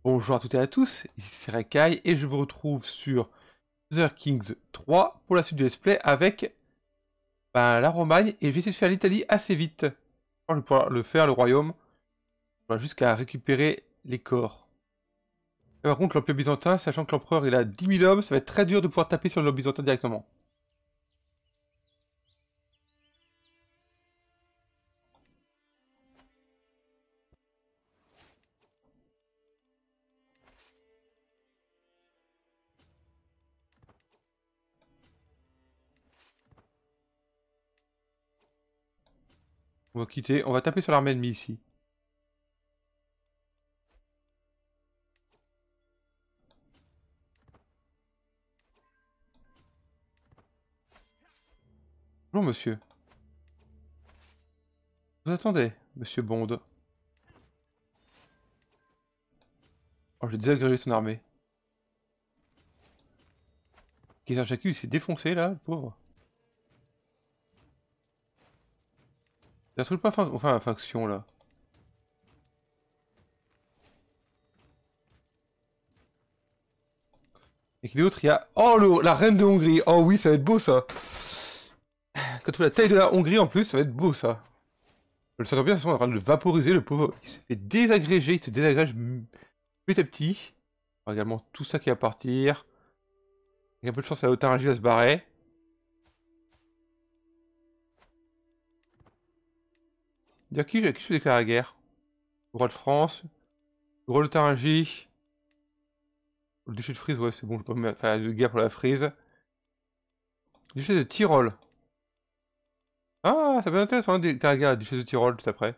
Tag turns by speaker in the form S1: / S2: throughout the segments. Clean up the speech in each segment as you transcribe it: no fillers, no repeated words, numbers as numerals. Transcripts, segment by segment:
S1: Bonjour à toutes et à tous, ici c'est Rakai et je vous retrouve sur The Kings 3 pour la suite du let's play avec la Romagne et je vais essayer de faire l'Italie assez vite. Je vais pouvoir le faire, le royaume, voilà, jusqu'à récupérer les corps. Et par contre l'Empire byzantin, sachant que l'empereur il a 10 000 hommes, ça va être très dur de pouvoir taper sur l'Empire byzantin directement. On va quitter, on va taper sur l'armée ennemie ici. Bonjour monsieur. Vous attendez, monsieur Bond. Oh, j'ai désagrégé son armée. Kaiser Jacques, il s'est défoncé là, le pauvre. Il y a un truc pas enfin faction là. Et qui d'autre il y a... Oh, la reine de Hongrie. Oh oui, ça va être beau ça. Quand tu vois la taille de la Hongrie en plus, ça va être beau ça. Le Saint-Empire, de toute façon, est en train de le vaporiser, le pauvre. Il se fait désagréger, il se désagrège petit à petit. Alors, également tout ça qui va partir. Il y a un peu de chance, la Haute-Aringie va se barrer. Dire qui je déclare la guerre? Le roi de France. Le roi de Haute-Aringie. Le duché de Frise, ouais, c'est bon, je peux pas me mettre... Enfin, de guerre pour la Frise. Le duché de Tyrol. Ah, ça peut être intéressant de déclarer la guerre à la duchesse de Tyrol juste après.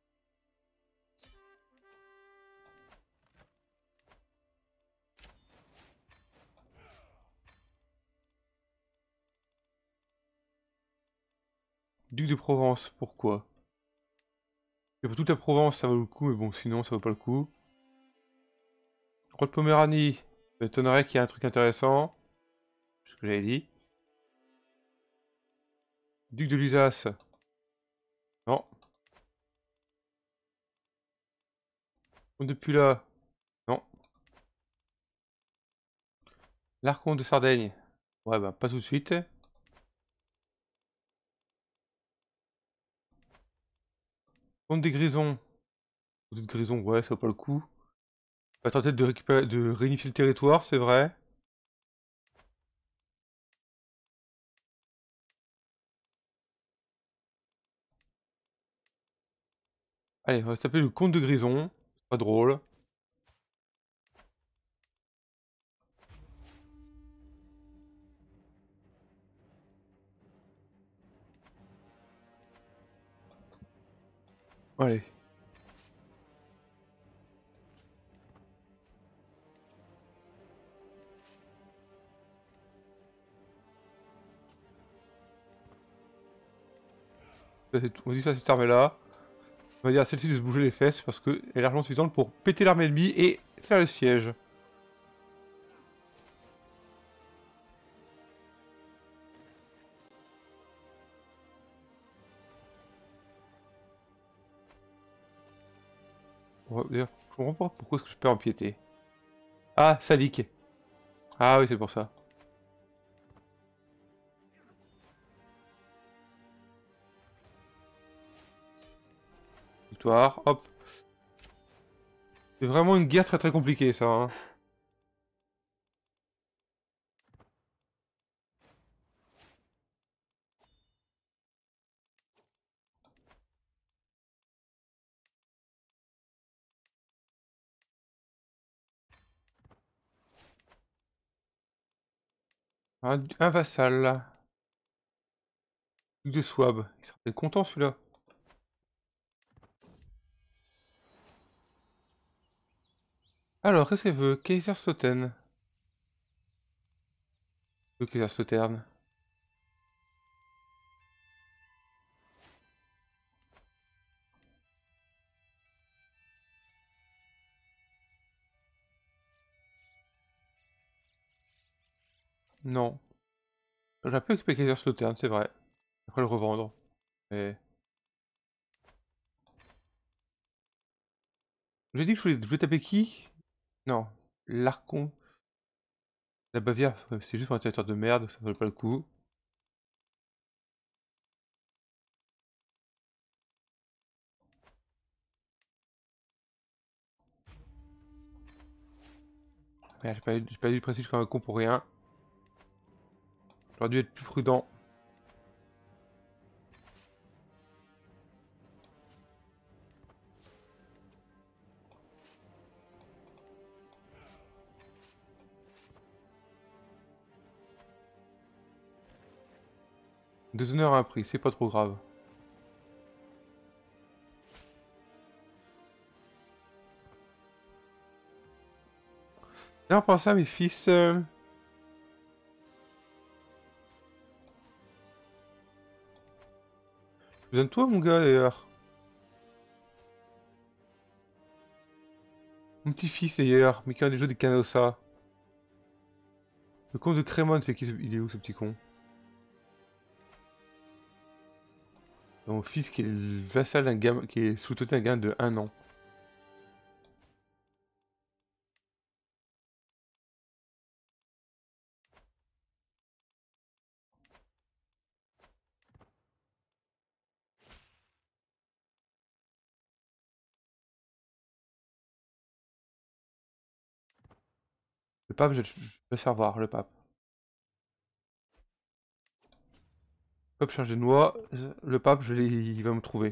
S1: Duc de Provence, pourquoi? Et pour toute la Provence, ça vaut le coup, mais bon, sinon, ça vaut pas le coup. Roi de Poméranie, ça m'étonnerait qu'il y ait un truc intéressant. C'est ce que j'avais dit. Duc de Lusace. Non. Depuis là. Non. L'Archonte de Sardaigne. Ouais, bah, pas tout de suite. Comte des Grisons. Comte de Grison, ouais, ça vaut pas le coup. On va tenter de récupérer, de réunifier le territoire, c'est vrai. Allez, on va s'appeler le Comte de Grison. C'est pas drôle. Allez. On dit ça à cette armée-là. On va dire à celle-ci de se bouger les fesses parce qu'elle est largement suffisante pour péter l'armée ennemie et faire le siège. D'ailleurs, je comprends pas pourquoi est-ce que je perds empiéter. Ah, sadique. Ah oui, c'est pour ça. Victoire, hop. C'est vraiment une guerre très très compliquée ça. Hein. Un vassal. Duc de Swab. Il sera peut-être content celui-là. Alors, qu'est-ce qu'elle veut? Kaiserslautern. Le Kaiserslautern. Non. J'aurais pu occuper Kaiserslautern, c'est vrai. Après le revendre. Mais... J'ai dit que je voulais taper qui? Non, l'Arcon. La Bavière, c'est juste pour un territoire de merde, ça vaut pas le coup. Merde, j'ai pas eu le prestige comme un con pour rien. J'aurais dû être plus prudent. Deux honneurs à un prix, c'est pas trop grave. D'ailleurs, pour ça, mes fils... J'ai besoin de toi, mon gars, d'ailleurs. Mon petit-fils, d'ailleurs, mais qui a déjà des Canossa. Le comte de Crémone, c'est qui il est où, ce petit con? Mon fils qui est le vassal d'un gamin, qui est sous-tutelle d'un gamin de 1 an. Le pape, je vais savoir, le pape. Hop, chargé de noix. Le pape, il va me trouver.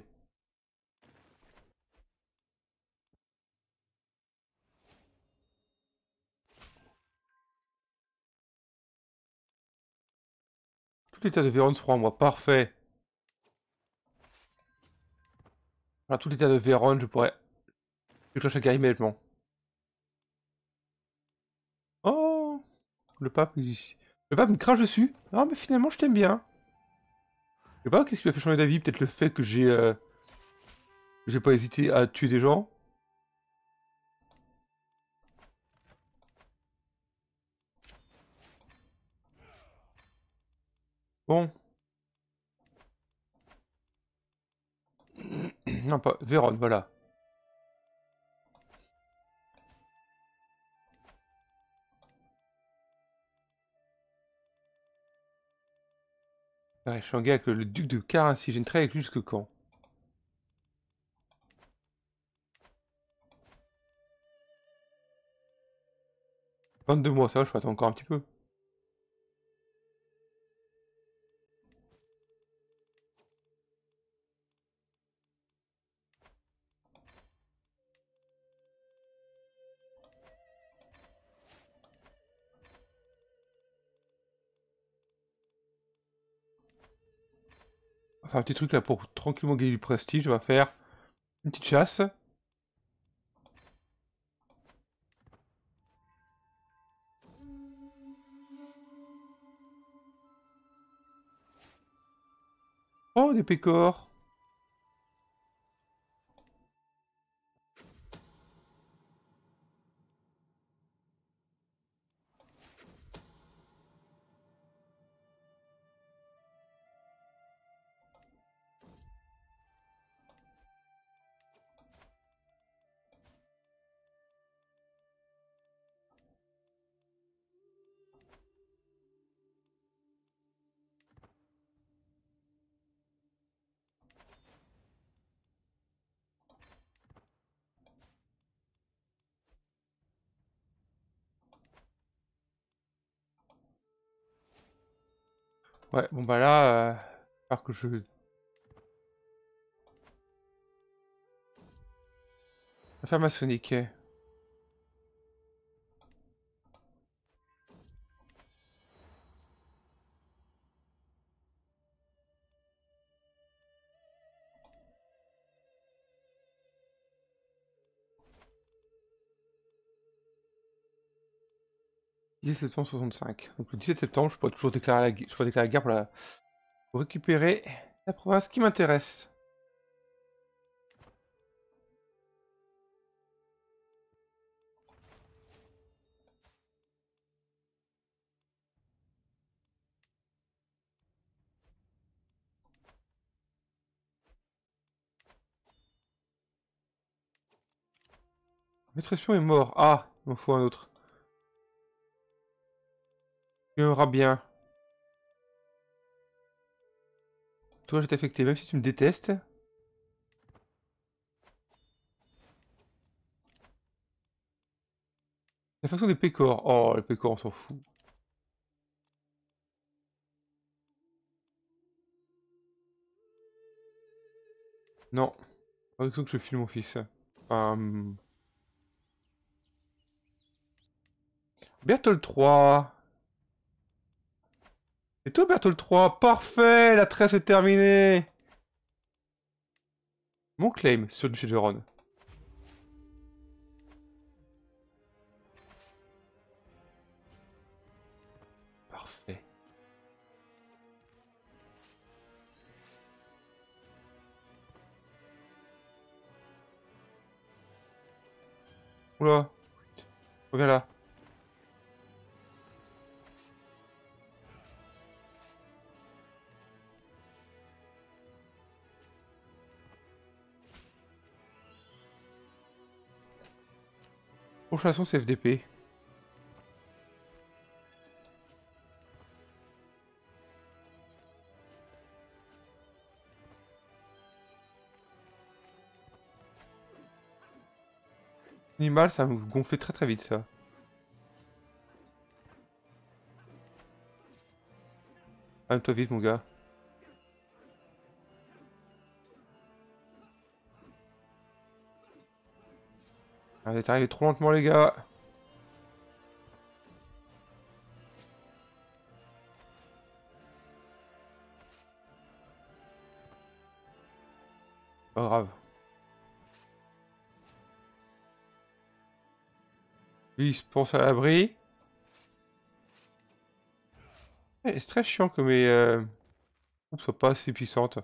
S1: Tout l'état de Vérone sera en moi. Parfait. Alors, tout l'état de Vérone, je pourrais déclencher un guerrier immédiatement. Oh, le pape est ici. Le pape me crache dessus. Ah, mais finalement, je t'aime bien. Je sais pas, qu'est-ce qui m'a fait changer d'avis? Peut-être le fait que j'ai pas hésité à tuer des gens. Bon. Non, pas. Vérone, voilà. Ouais, je suis en guerre avec le duc de Carinthie. J'ai une traite avec lui jusque quand? 22 mois, ça va, je peux attendre encore un petit peu. Enfin, un petit truc là pour tranquillement gagner du prestige. On va faire une petite chasse. Oh, des pécores. Ouais, bon bah là, alors que je... Affaire maçonnique. 17 septembre 65. Donc le 17 septembre, je pourrais toujours déclarer je pourrais déclarer la guerre pour récupérer la province qui m'intéresse. Maître espion est mort. Ah! Il m'en faut un autre. Il y en aura bien. Toi, je vais t'affecter, même si tu me détestes. La faction des pécores. Oh, les pécores, on s'en fout. Non. Pas que je file mon fils. Berthold 3. Et toi, Berthold 3. Parfait, la trêve est terminée. Mon claim sur le duché de Ron. Parfait. Oula. Reviens là. Prochaine action, c'est FDP. Animal, ça va me gonfler très très vite, ça. Calme-toi vite, mon gars. Ah, vous êtes arrivé trop lentement, les gars. Pas grave. Lui, il se pense à l'abri. C'est très chiant que mes troupes soient pas assez puissantes.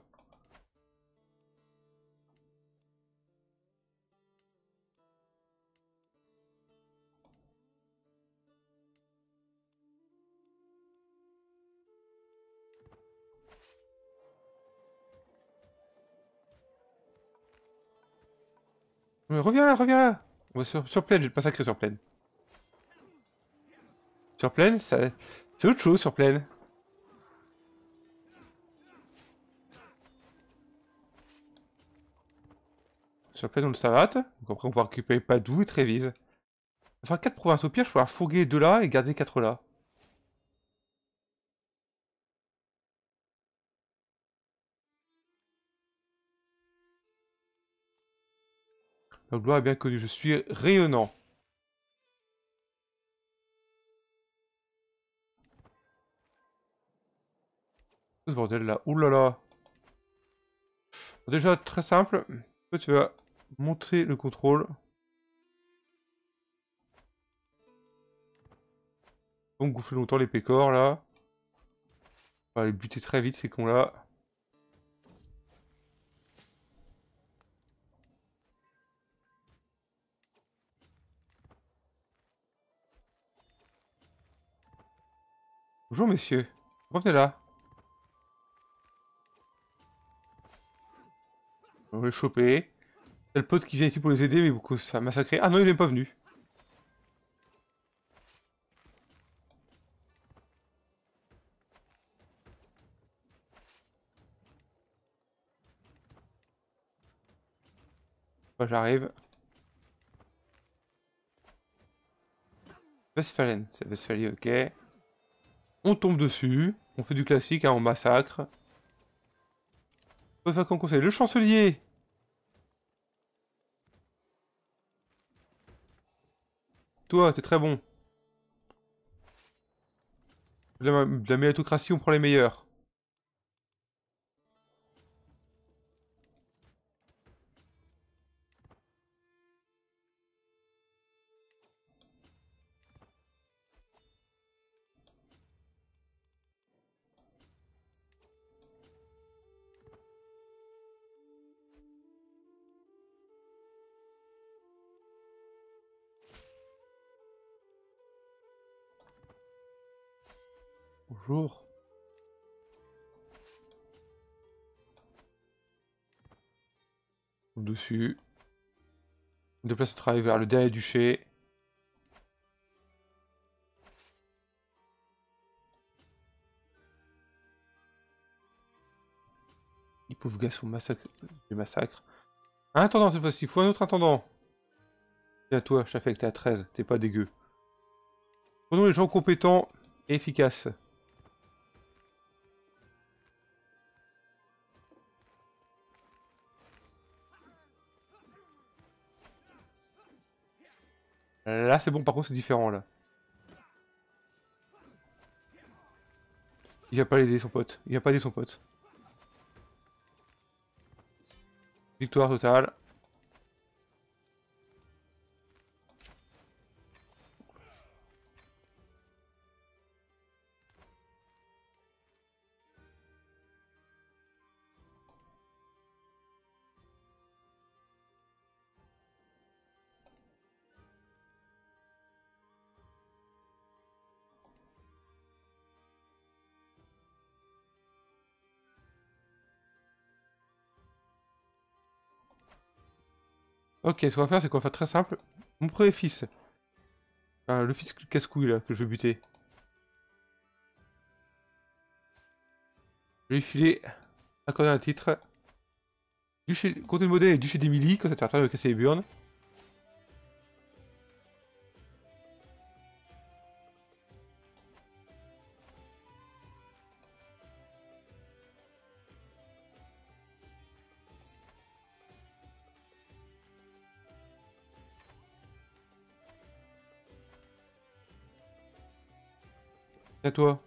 S1: Mais reviens là, reviens là. On va sur plaine, je vais te massacrer sur plaine. Sur plaine, ça... c'est autre chose sur plaine. Sur plaine, on le savate. Donc après, on va récupérer Padoue et Trévise. Enfin, 4 provinces. Au pire, je pourrais fourguer 2 là et garder 4 là. La gloire est bien connue. Je suis rayonnant. Ce bordel là. Ouh là là. Déjà, très simple. Toi, tu vas montrer le contrôle. Donc, gonfler longtemps les pécores là. On va les buter très vite ces cons là. Bonjour messieurs. Revenez là. On va les choper. C'est le pote qui vient ici pour les aider, mais beaucoup ça a massacré. Ah non, il n'est pas venu. Bah, j'arrive. Westphalen, c'est Westphalie, ok. On tombe dessus. On fait du classique, hein, on massacre. Poste vacant conseil. Le chancelier. Toi, t'es très bon. De la méritocratie, on prend les meilleurs. Bonjour. Dessus. On déplace le travail vers le dernier duché. pauvres gars sont des massacres. Un intendant cette fois-ci, faut un autre intendant. Tiens, toi, je t'affecte à 13, t'es pas dégueu. Prenons les gens compétents et efficaces. Là, c'est bon, par contre, c'est différent, là. Il vient pas l'aider, son pote. Il vient pas aider son pote. Victoire totale. Ok, ce qu'on va faire, c'est qu'on va faire très simple. Mon premier fils. Enfin, le fils casse-couille, là, que je veux buter. Je vais lui filer, accorder un titre. Duché, comté de modèle et duché d'Émilie, quand ça t'arrête de casser les burnes. À toi.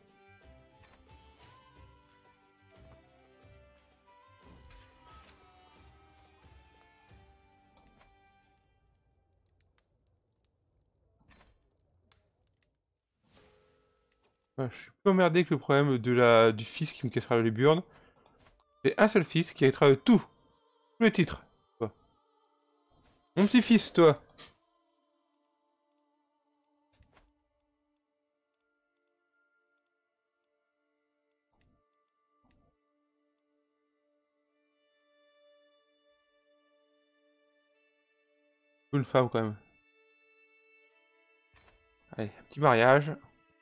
S1: Ouais, je suis plus emmerdé que le problème du fils qui me cassera les burnes. J'ai un seul fils qui arrêtera tous les titres. Toi. Mon petit-fils, toi. Une femme, quand même. Allez, un petit mariage.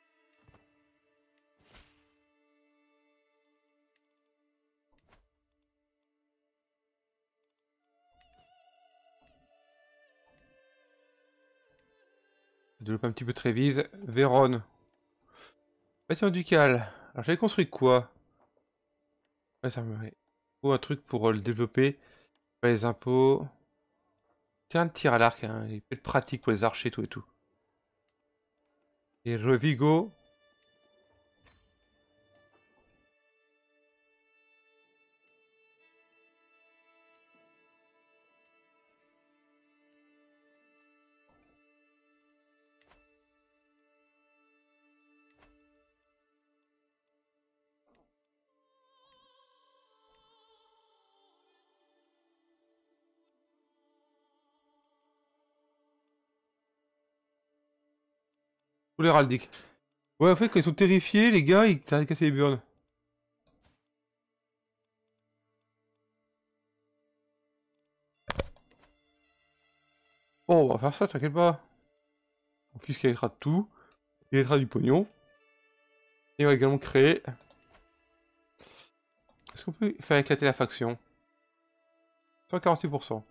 S1: Développer un petit peu Trévise. Vérone. Bâtiment ducal. Alors, j'avais construit quoi? Ouais, ça me faut un truc pour le développer. Pas les impôts. Tiens, un tir à l'arc, hein. Il peut être pratique pour les archers, tout et tout. Et Revigo. Ou l'héraldique. Ouais, en fait, quand ils sont terrifiés, les gars, ils arrêtent de casser les burnes. Bon, on va faire ça, t'inquiète pas. Mon fils qui héritera de tout. Il héritera du pognon. Et on va également créer... Est-ce qu'on peut faire éclater la faction? 146%.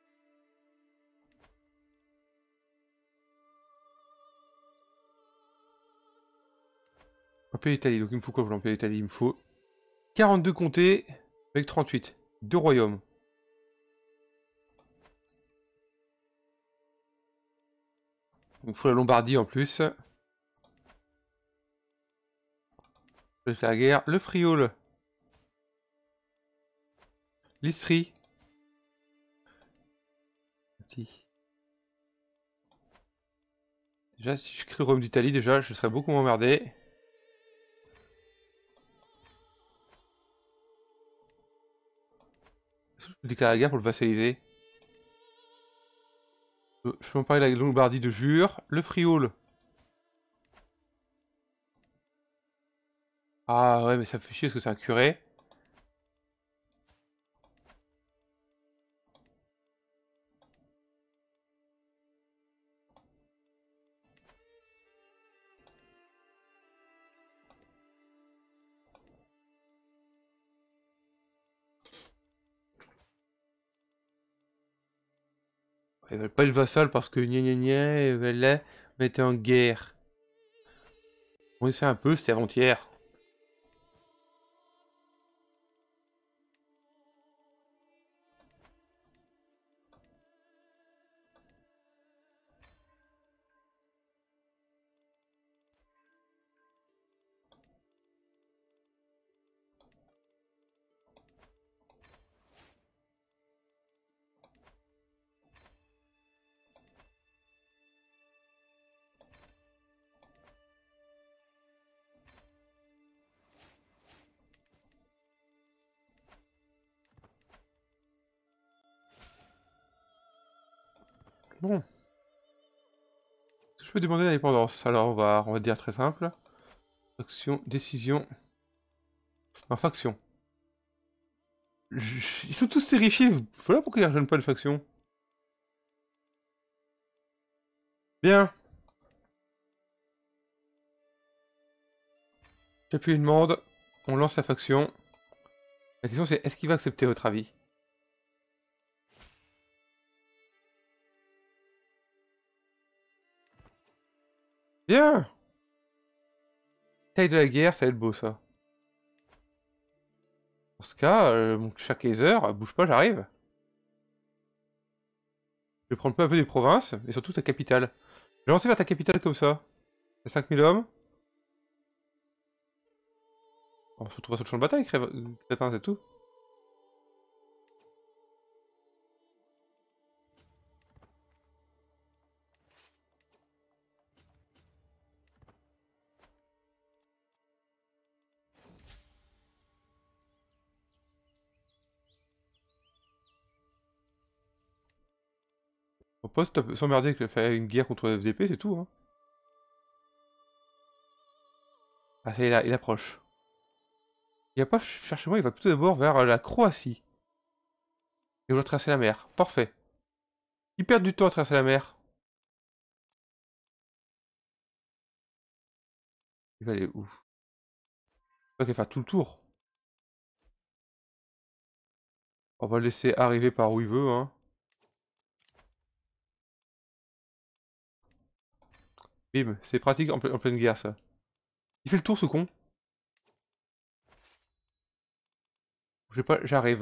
S1: Empire d'Italie, donc il me faut quoi pour l'Empire d'Italie? Il me faut 42 comtés avec 38. 2 royaumes. Il me faut la Lombardie en plus. Je vais faire la guerre. Le Frioul. L'Istrie. Déjà, si je crée le royaume d'Italie, déjà, je serais beaucoup moins emmerdé. Est-ce que je peux déclarer la guerre pour le vassaliser? Je peux en parler de la Lombardie de Jure. Le Frioul. Ah ouais, mais ça me fait chier parce que c'est un curé. Ils veulent pas le vassal parce que gna gna gna, ils veulent mettre en guerre. On essaie un peu, c'était avant-hier. Bon. Je peux demander l'indépendance. Alors on va dire très simple. Faction, décision. Non, faction. Ils sont tous terrifiés. Voilà pourquoi ils ne rejoignent pas de faction. Bien. J'appuie une demande. On lance la faction. La question c'est est-ce qu'il va accepter votre avis? Bien. Taille de la guerre, ça va être beau ça. Dans ce cas, mon chat Kaiser, bouge pas, j'arrive. Je vais prendre peu à peu des provinces, et surtout ta capitale. Je vais lancer vers ta capitale comme ça. T'as 5000 hommes. On se retrouvera sur le champ de bataille, crétin, c'est tout. On peut s'emmerder que faire une guerre contre le FDP, c'est tout. Hein. Ah, ça y est, là, il approche. Il va pas chercher moi, il va plutôt d'abord vers la Croatie. Et on va traverser la mer. Parfait. Ils perdent du temps à traverser la mer. Il va aller où? Il va faire tout le tour. On va le laisser arriver par où il veut, hein. Bim, c'est pratique en pleine guerre, ça. Il fait le tour, ce con. Je sais pas, j'arrive.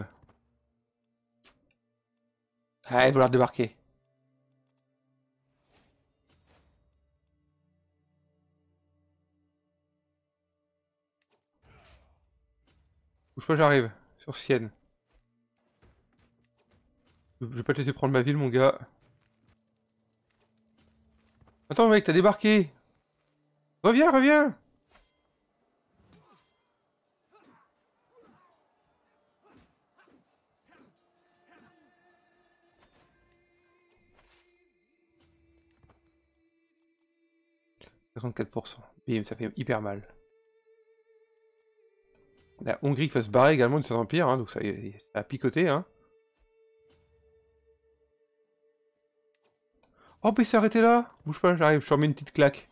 S1: Ah, il va vouloir débarquer. Bouge pas, j'arrive. Sur Sienne. Je vais pas te laisser prendre ma ville, mon gars. Attends, mec, t'as débarqué. Reviens, reviens. « 54%. Bim, ça fait hyper mal. La Hongrie qui va se barrer également de cet empire, hein, donc ça a picoté, hein. Oh, mais c'est arrêté là. Bouge pas, j'arrive, je te remets une petite claque.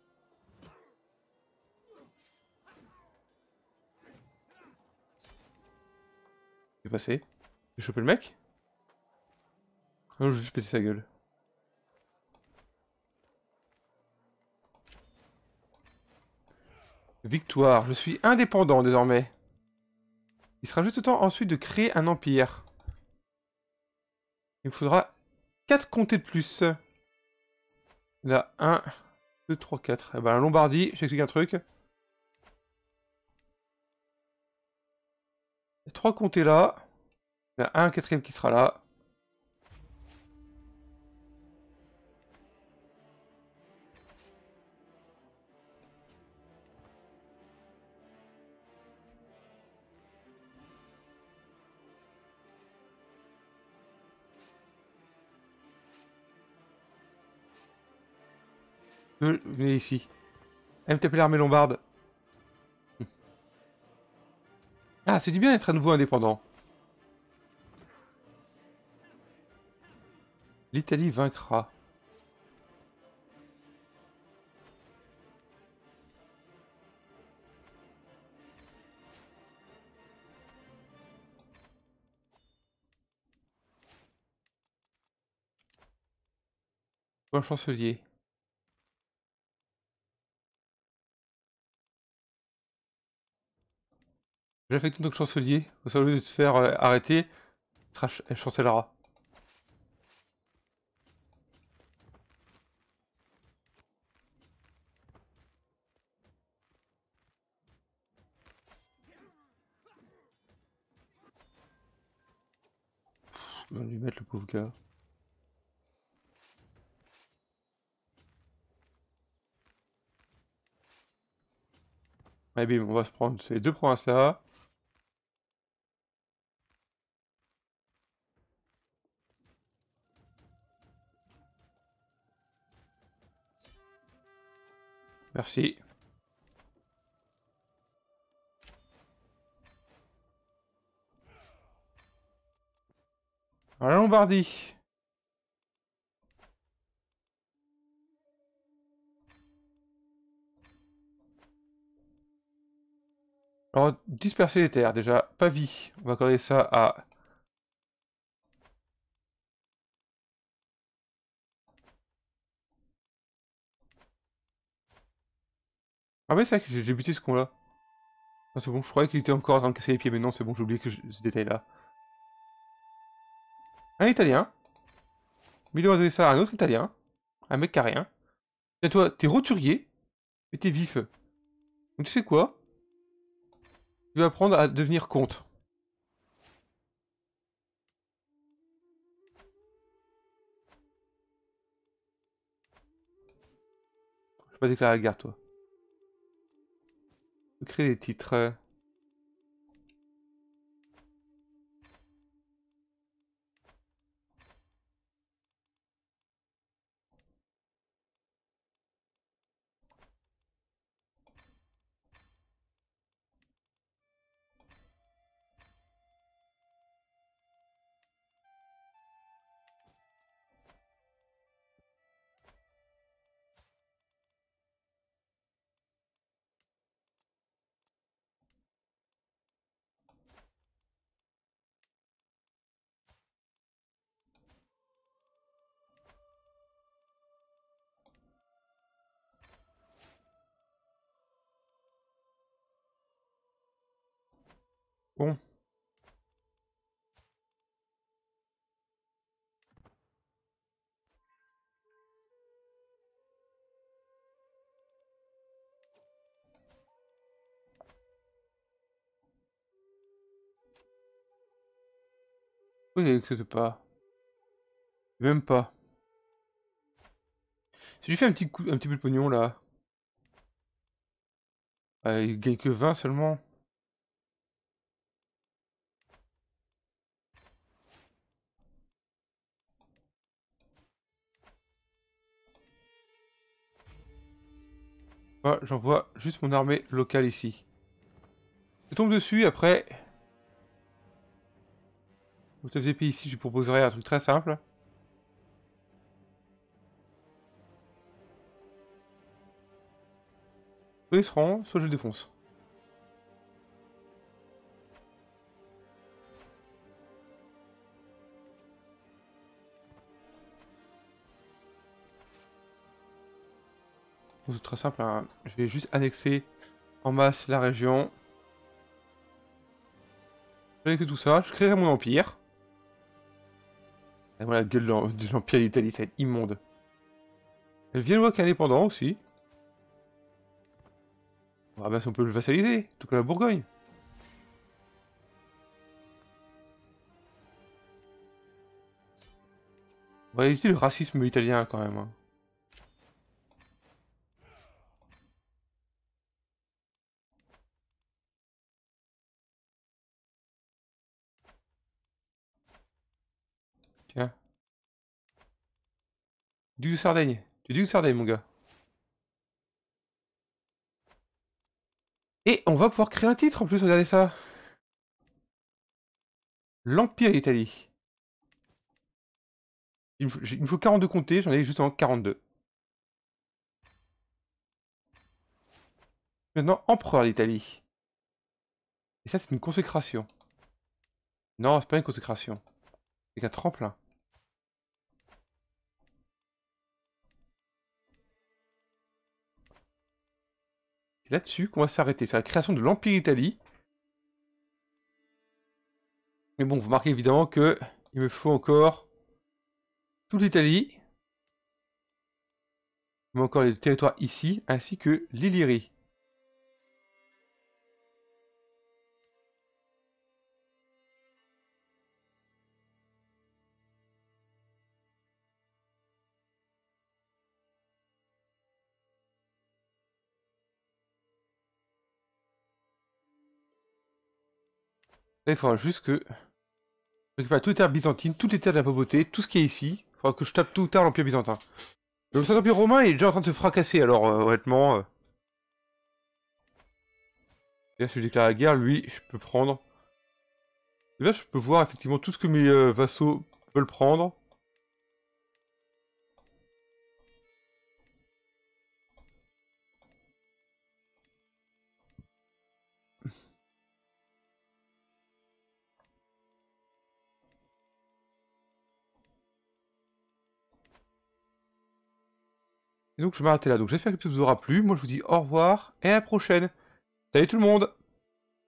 S1: Qu'est-ce qui est passé? J'ai chopé le mec? Non, j'ai juste pété sa gueule. Victoire, je suis indépendant désormais. Il sera juste temps ensuite de créer un empire. Il me faudra 4 comtés de plus. Là, 1, 2, 3, 4. Eh ben, la Lombardie, je t'explique un truc. Il y a 3 comtés là. Il y en a un quatrième qui sera là. Venez ici. Elle me taper l'armée lombarde. Ah, c'est du bien d'être à nouveau indépendant. L'Italie vaincra. Pour un chancelier. J'affecte donc chancelier. Au lieu de se faire arrêter, elle chancellera. Je vais lui mettre le pauvre gars. Allez, bim, on va se prendre ces deux provinces là. Merci. Alors, la Lombardie. Alors, disperser les terres, déjà. Pavie. On va accorder ça à... Ah ouais, c'est vrai que j'ai buté ce con-là. Ah, c'est bon, je croyais qu'il était encore en train de casser les pieds, mais non, c'est bon, j'ai oublié ce détail-là. Un Italien. Milo va donner ça à un autre Italien. Un mec qui a rien. Et toi, t'es roturier, mais t'es vif. Donc tu sais quoi? Tu vas apprendre à devenir comte. Je vais pas déclarer la guerre, toi. Créer des titres. Bon. Oui, il accepte pas. Même pas. Si je fais un petit peu de pognon, là. Il gagne que 20 seulement. Moi, j'envoie juste mon armée locale ici. Je tombe dessus, après... Vous te faisiez ici, je lui proposerais un truc très simple. Soit il se rend, soit je le défonce. C'est très simple, hein. Je vais juste annexer en masse la région. Je vais annexer tout ça, je créerai mon empire. Et voilà la gueule de l'empire d'Italie, ça va être immonde. Le Viennois qui est indépendant aussi. On va bien si on peut le vassaliser, tout comme la Bourgogne. On va éviter le racisme italien quand même, hein. Tiens. Duc de Sardaigne. Tu es duc de Sardaigne, mon gars. Et on va pouvoir créer un titre en plus, regardez ça. L'Empire d'Italie. Il me faut 42 comtés, j'en ai justement 42. Maintenant, empereur d'Italie. Et ça, c'est une consécration. Non, c'est pas une consécration. C'est qu'un tremplin. là-dessus qu'on va s'arrêter. C'est la création de l'Empire Italie. Mais bon, vous remarquez évidemment que il me faut encore toute l'Italie. Il me faut encore les territoires ici, ainsi que l'Illyrie. Là, il faudra juste que je récupère toutes les terres byzantines, toutes les terres de la papauté, tout ce qui est ici. Il faudra que je tape tout ou tard l'Empire byzantin. Le Saint-Empire romain est déjà en train de se fracasser, alors honnêtement... Là, si je déclare la guerre, lui, je peux prendre... Et là, je peux voir effectivement tout ce que mes vassaux veulent prendre. Et donc, je vais m'arrêter là. Donc, j'espère que ça vous aura plu. Moi, je vous dis au revoir et à la prochaine. Salut tout le monde!